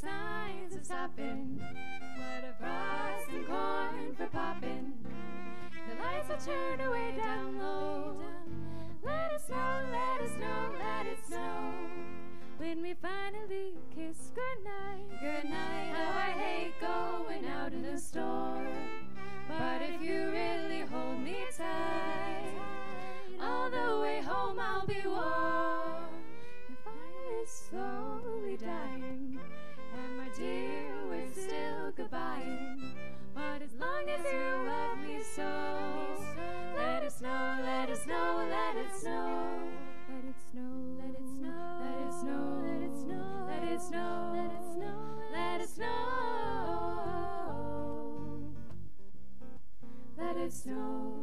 signs of stopping. What a frost and corn for popping. The lights are turned away down low. Let it snow, let it snow, let it snow. When we finally kiss goodnight, goodnight. How I hate going out in the storm. But if you really hold me tight, all the way home I'll be warm. The fire is slowly dying, and my dear, we're still goodbying. But as long as you love me so, let it snow, let it snow, let it snow. Let it snow, let it snow, let it snow, let it snow, let it snow, let it snow, let it snow. Let it snow.